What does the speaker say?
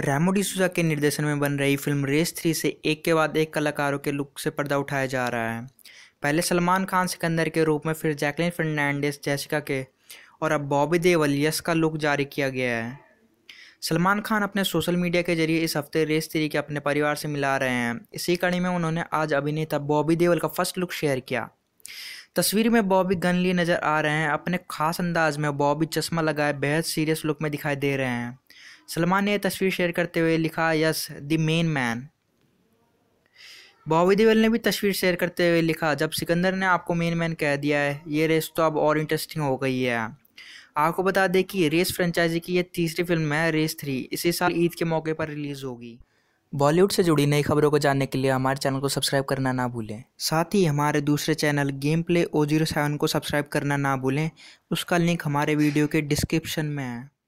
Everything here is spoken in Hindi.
रैमो डिसूजा के निर्देशन में बन रही फिल्म रेस 3 से एक के बाद एक कलाकारों के लुक से पर्दा उठाया जा रहा है। पहले सलमान खान सिकंदर के रूप में, फिर जैकलीन फर्नांडिस जैसिका के, और अब बॉबी देओल यश का लुक जारी किया गया है। सलमान खान अपने सोशल मीडिया के जरिए इस हफ्ते रेस 3 के अपने परिवार से मिला रहे हैं। इसी कड़ी में उन्होंने आज अभिनेता बॉबी देओल का फर्स्ट लुक शेयर किया। तस्वीर में बॉबी गन लिए नजर आ रहे हैं। अपने खास अंदाज में बॉबी चश्मा लगाए बेहद सीरियस लुक में दिखाई दे रहे हैं। सलमान ने यह तस्वीर शेयर करते हुए लिखा, yes the main man. Bobby Deol ने भी तस्वीर शेयर करते हुए लिखा, जब सिकंदर ने आपको मेन मैन कह दिया है, ये रेस तो अब और इंटरेस्टिंग हो गई है। आपको बता दें कि रेस फ्रेंचाइजी की ये तीसरी फिल्म है। रेस 3 इसी साल ईद के मौके पर रिलीज होगी। बॉलीवुड से जुड़ी नई खबरों को जानने के लिए हमारे चैनल को सब्सक्राइब करना ना भूलें। साथ ही हमारे दूसरे चैनल गेम प्ले O07 को सब्सक्राइब करना ना भूलें। उसका लिंक हमारे वीडियो के डिस्क्रिप्शन में है।